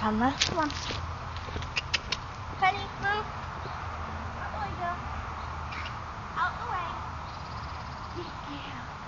camera. Come on. Penny, move. Out the way, girl. Out the way. Good girl.